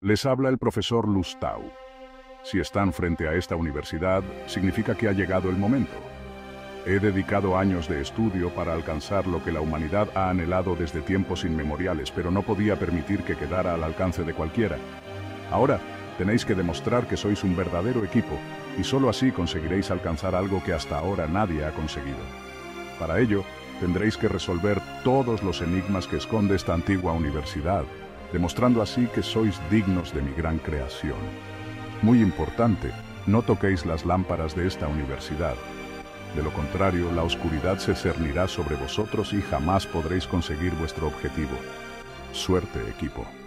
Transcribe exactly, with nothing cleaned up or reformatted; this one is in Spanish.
Les habla el profesor Lustau. Si están frente a esta universidad, significa que ha llegado el momento. He dedicado años de estudio para alcanzar lo que la humanidad ha anhelado desde tiempos inmemoriales, pero no podía permitir que quedara al alcance de cualquiera. Ahora, tenéis que demostrar que sois un verdadero equipo, y solo así conseguiréis alcanzar algo que hasta ahora nadie ha conseguido. Para ello, tendréis que resolver todos los enigmas que esconde esta antigua universidad, demostrando así que sois dignos de mi gran creación. Muy importante, no toquéis las lámparas de esta universidad. De lo contrario, la oscuridad se cernirá sobre vosotros y jamás podréis conseguir vuestro objetivo. Suerte, equipo.